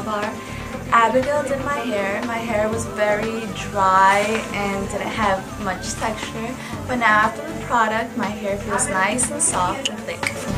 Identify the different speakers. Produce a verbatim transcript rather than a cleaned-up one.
Speaker 1: bar. Abigail did my hair. My hair was very dry and didn't have much texture, but now after the product my hair feels nice and soft and thick.